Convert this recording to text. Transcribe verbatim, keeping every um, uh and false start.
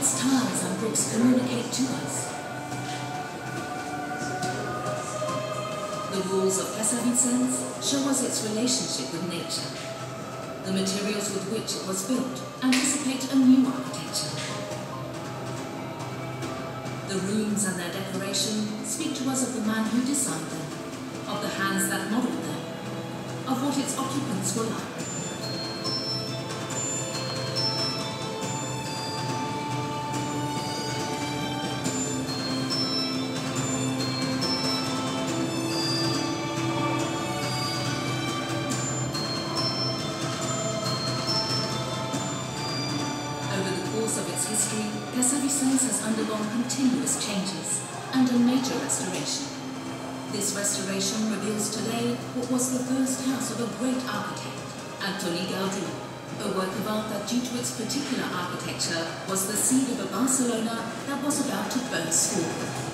its tiles and bricks communicate to us. The rules of Casa Vicens show us its relationship with nature. The materials with which it was built anticipate a new architecture. The rooms and their decoration speak to us of the man who designed them, of the hands that modelled them, of what its occupants were like. Of its history, Casa Vicens has undergone continuous changes and a major restoration. This restoration reveals today what was the first house of a great architect, Antoni Gaudí, a work of art that, due to its particular architecture, was the seed of a Barcelona that was about to burst forth.